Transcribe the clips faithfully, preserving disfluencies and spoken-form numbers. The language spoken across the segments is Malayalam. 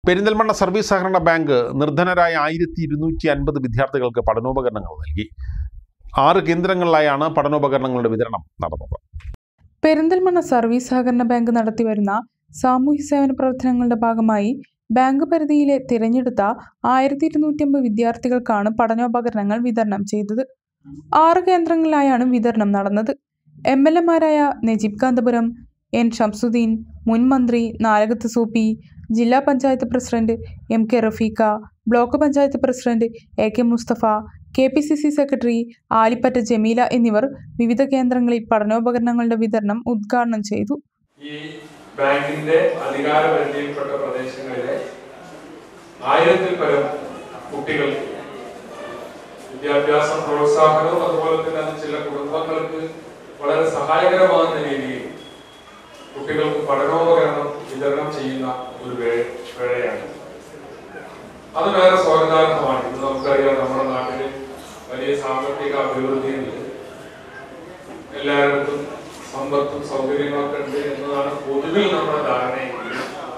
പെരിന്തൽമണ്ണ സർവീസ് സഹകരണ ബാങ്ക് നിർധനരായ ആയിരത്തി ഇരുന്നൂറ്റി അൻപത് വിദ്യാർത്ഥികൾക്ക് പഠനോപകരണങ്ങൾ നൽകി. ആറ് കേന്ദ്രങ്ങളിലായാണ് പഠനോപകരണങ്ങളുടെ വിതരണം നടന്നത്. പെരിന്തൽമണ്ണ സർവീസ് സഹകരണ ബാങ്ക് നടത്തിവരുന്ന സാമൂഹ്യ സേവന പ്രവർത്തനങ്ങളുടെ ഭാഗമായി ബാങ്ക് പരിധിയിലെ തിരഞ്ഞെടുത്ത ആയിരത്തി ഇരുന്നൂറ്റി അമ്പത് വിദ്യാർത്ഥികൾക്കാണ് പഠനോപകരണങ്ങൾ വിതരണം ചെയ്തത്. ആറ് കേന്ദ്രങ്ങളിലായാണ് വിതരണം നടന്നത്. എം എൽ എമാരായ നജീബ് കാന്തപുരം, എൻ ഷംസുദ്ദീൻ, മുൻ മന്ത്രി നാലകത്ത് സൂപ്പി, ജില്ലാ panchayat president M K Rafeeqa, block panchayat president A K Musthafa, K P C C secretary Alippatta Jameela എന്നിവർ വിവിധ കേന്ദ്രങ്ങളിൽ പഠനോപകരണങ്ങളുടെ വിതരണം ഉദ്ഘാടനം ചെയ്തു. ഈ ബാങ്കിന്റെ അധികാരപരിധിയിൽപ്പെട്ട പ്രദേശങ്ങളിലെ ആയിരത്തിൽ പരം കുട്ടികൾ വിദ്യാഭ്യാസ പ്രോത്സാഹനവും അതുപോലെ തന്നെ ചില കുടുംബങ്ങൾക്ക് വളരെ സഹായകരമാകുന്ന രീതിയിൽ കുട്ടികൾക്ക് പഠനോപകരണം വിതരണം ചെയ്യുന്ന ഒരു വേളയാണ്. അത് വേറെ സ്വാഗതാർഹമാണ്. ഇന്ന് നമുക്കറിയാം, നമ്മുടെ നാട്ടില് വലിയ സാമ്പത്തിക അഭിവൃദ്ധിയിൽ എല്ലായിടത്തും സമ്പത്തും സൗകര്യങ്ങളൊക്കെ ഉണ്ട് എന്നതാണ് പൊതുവിൽ നമ്മുടെ ധാരണയെങ്കിൽ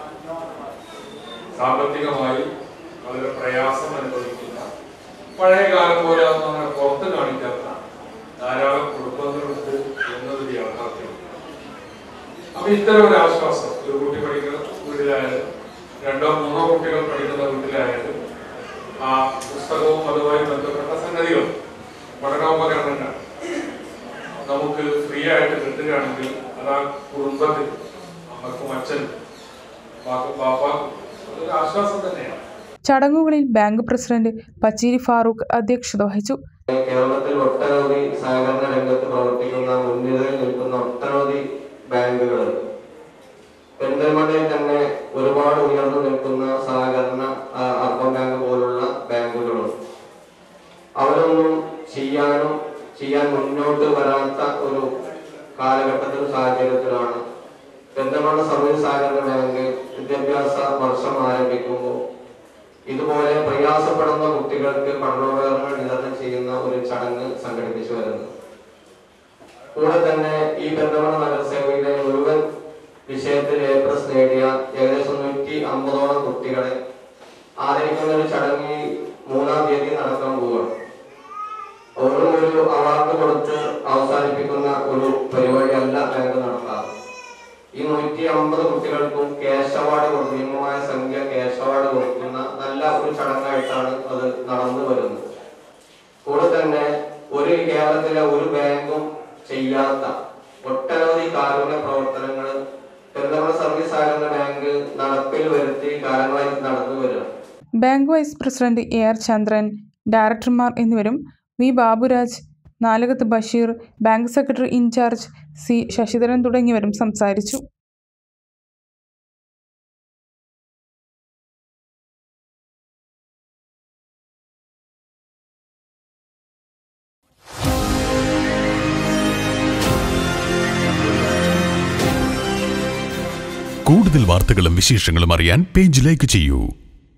സാമ്പത്തികമായി വളരെ പ്രയാസം അനുഭവിക്കുന്ന, പഴയ കാലം പോലെ അങ്ങനെ പുറത്ത് കാണിക്കാത്ത ധാരാളം കുടുംബങ്ങളുണ്ട് എന്നതൊരു യാഥാർത്ഥ്യം. അപ്പൊ ഇത്തരം ഒരു ആശ്വാസം ഒരു കുട്ടി പഠിക്കുന്ന വീട്ടിലായാലും രണ്ടോ മൂന്നോ കുട്ടികൾ പഠിക്കുന്ന വീട്ടിലായാലും ആ പുസ്തകവും അതുമായി ബന്ധപ്പെട്ട സംഗതികളും പഠനോപകരണങ്ങൾ നമുക്ക് ഫ്രീ ആയിട്ട് കിട്ടുകയാണെങ്കിൽ അത് ആ കുടുംബത്തിൽ അമ്മക്കും അച്ഛനും പാപ്പാക്കും അതൊരു ആശ്വാസം തന്നെയാണ്. ചടങ്ങുകളിൽ ബാങ്ക് പ്രസിഡന്റ് പച്ചേരി ഫാറൂഖ് അധ്യക്ഷത വഹിച്ചു. കേരളത്തിൽ ഒട്ടനവധി സഹകരണ രംഗത്ത് പ്രവർത്തിക്കുന്ന മുൻനിരയിൽ നിൽക്കുന്ന ഒട്ടനവധി ബാങ്കുകൾ, പെരിന്തൽമണ്ണയിൽ തന്നെ ഒരുപാട് ഉയർന്നു നിൽക്കുന്ന സഹകരണ അർബൻ ബാങ്ക് പോലുള്ള ബാങ്കുകളും അവരൊന്നും ചെയ്യാനും ചെയ്യാൻ മുന്നോട്ട് വരാത്ത ഒരു കാലഘട്ടത്തിൽ സാഹചര്യത്തിലാണ് പെരിന്തൽമണ്ണ സർവീസ് സഹകരണ ബാങ്ക് വിദ്യാഭ്യാസ വർഷം ആരംഭിക്കുമ്പോൾ ഇതുപോലെ പ്രയാസപ്പെടുന്ന കുട്ടികൾക്ക് പഠനോപകരണങ്ങൾ വിതരണം ചെയ്യുന്ന ഒരു ചടങ്ങ് സംഘടിപ്പിച്ചു വരുന്നത്. കൂടെ തന്നെ ഈ പെരിന്തൽമണ്ണ നഗരസഭയിലെ മുഴുവൻ വിഷയത്തിൽ എ പ്ലസ് നേടിയ ഏകദേശം നൂറ്റി അമ്പതോളം കുട്ടികളെ ആദരിക്കുന്ന ഒരു ചടങ്ങ് മൂന്നാം തീയതി നടക്കാൻ പോവുകയാണ്. ഓരോ ഒരു അവാർഡ് കൊടുത്ത് അവസാനിപ്പിക്കുന്ന ഒരു പരിപാടിയല്ല ബാങ്ക് നടത്താറ്. ഈ നൂറ്റി അമ്പത് കുട്ടികൾക്കും ക്യാഷ് അവാർഡ് കൊടുത്ത് ഭീമമായ സംഖ്യ ക്യാഷ് അവാർഡ് കൊടുക്കുന്ന നല്ല ഒരു ചടങ്ങായിട്ടാണ് അത് നടന്നു വരുന്നത്. കൂടെ തന്നെ ഒരു കേരളത്തിലെ ഒരു ബാങ്കും ചെയ്യാത്ത ഒട്ടനവധി കാരുണ്യ പ്രവർത്തനങ്ങൾ പെരിന്തൽമണ്ണ സർവീസ് സഹകരണ ബാങ്ക് നടപ്പിൽ വരുത്തി കാലങ്ങളായി നടന്നു വരിക. Bank vice president A R Chandran, ഡയറക്ടർമാർ എന്നിവരും V Baburaj, Nalakath Basheer, bank secretary in charge C Sasidharan തുടങ്ങിയവരും സംസാരിച്ചു. കൂടുതൽ വാർത്തകളും വിശേഷങ്ങളും അറിയാൻ പേജ് ലൈക്ക് ചെയ്യൂ.